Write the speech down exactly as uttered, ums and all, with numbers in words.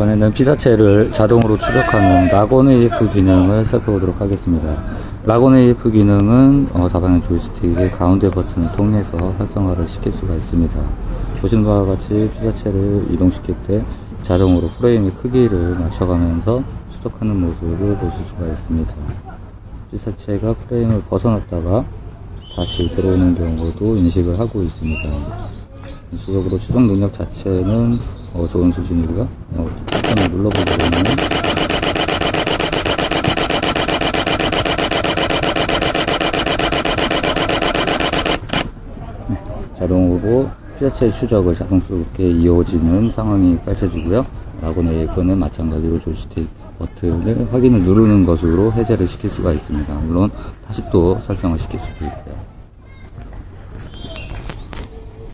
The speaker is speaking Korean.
이번에는 피사체를 자동으로 추적하는 락 온 에이에프 기능을 살펴보도록 하겠습니다. 락 온 에이에프 기능은 어, 사방향 조이스틱의 가운데 버튼을 통해서 활성화를 시킬 수가 있습니다. 보시는 바와 같이 피사체를 이동시킬 때 자동으로 프레임의 크기를 맞춰가면서 추적하는 모습을 보실 수가 있습니다. 피사체가 프레임을 벗어났다가 다시 들어오는 경우도 인식을 하고 있습니다. 전체적으로 추적 능력 자체는 어, 좋은 수준이고요. 어, 버튼을 눌러보게 되면 네, 자동으로 피사체의 추적을 자동스럽게 이어지는 상황이 펼쳐지고요. 락 온 에이에프는 마찬가지로 조이스틱 버튼을 확인을 누르는 것으로 해제를 시킬 수가 있습니다. 물론 다시 또 설정을 시킬 수도 있고요.